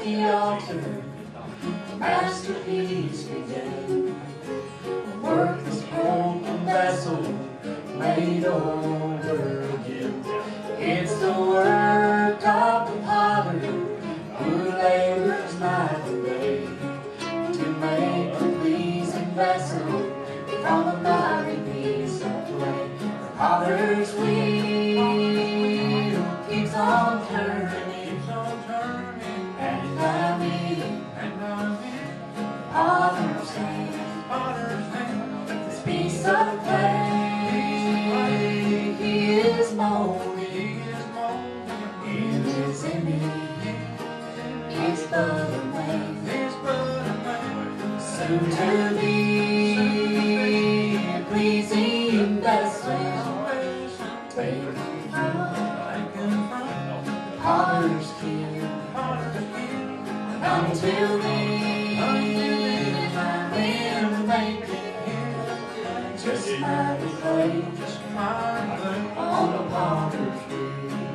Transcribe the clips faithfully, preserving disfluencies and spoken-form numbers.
the altar, the masterpiece began. Work this broken vessel made over again. It's the work of the potter who labors night and day to make a pleasing vessel from a mighty piece of clay. The potter's wheel keeps on turning, and I'm in potter's hand. This piece of clay he is molding in his image, is but a man, soon to be a pleasing vessel, taken from the potter's field. Until then, I'm in the making, just my clay on the potter's wheel.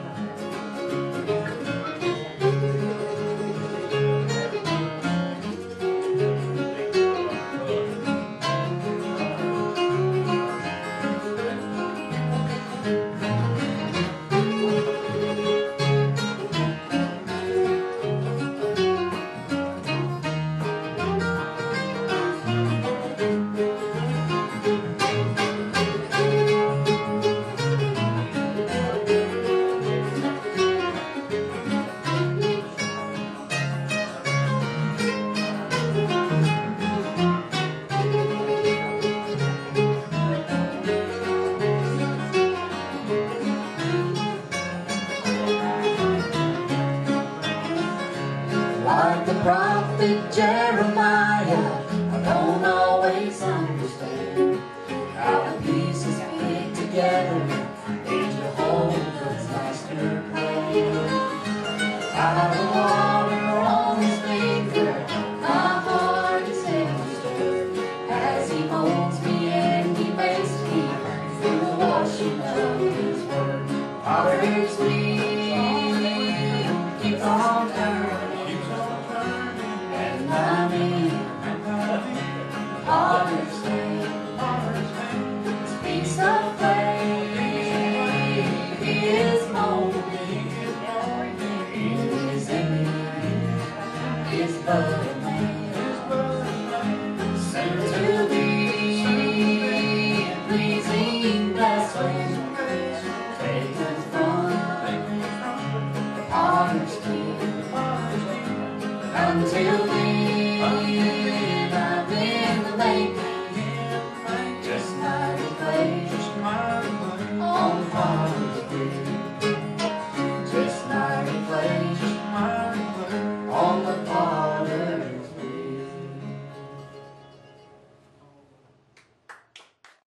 Like the prophet Jeremiah, I don't always understand how the pieces fit together in Jehovah's master plan. I have a water on his finger, my heart is heavy stirred, as he molds me and he makes me through the washing of his word. Potter's wheel keeps on turning, I'm in potter's hand. This piece of clay he is molding in his image, is but a man, soon to be a pleasing vessel, taken from the potter's field. Until